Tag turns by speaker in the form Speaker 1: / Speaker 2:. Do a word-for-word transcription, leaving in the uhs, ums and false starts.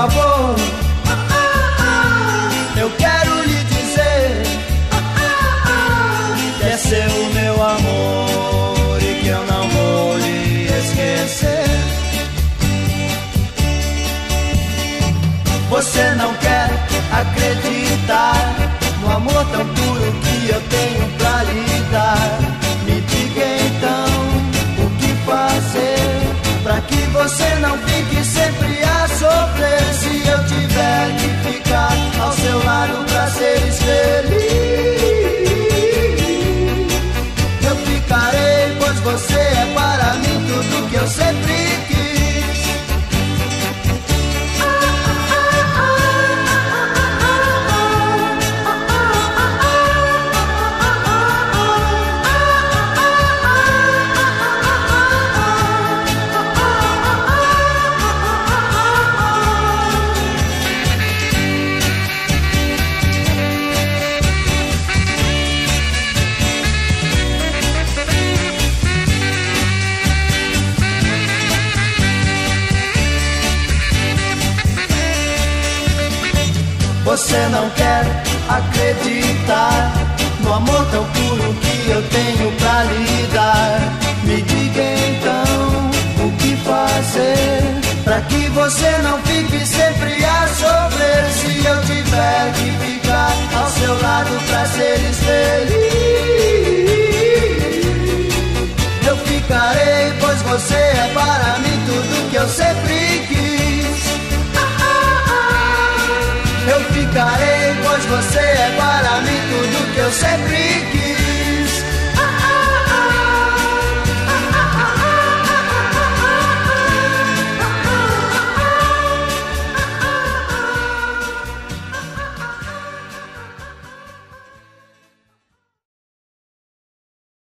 Speaker 1: favor, eu quero lhe dizer que é seu meu amor e que eu não vou lhe esquecer. Você não quer acreditar no amor tão puro que eu tenho pra lhe dar. Me diga então o que fazer pra que você não fique sempre a sofrer. Se eu tiver que ficar ao seu lado pra seres felizes, eu ficarei, pois você é para mim tudo que eu sempre quis. Você não quer acreditar no amor tão puro que eu tenho pra lhe dar. Me diga então o que fazer pra que você não fique sempre a sofrer. Se eu tiver que ficar ao seu lado pra seres felizes, eu ficarei, pois você é para mim tudo que eu sempre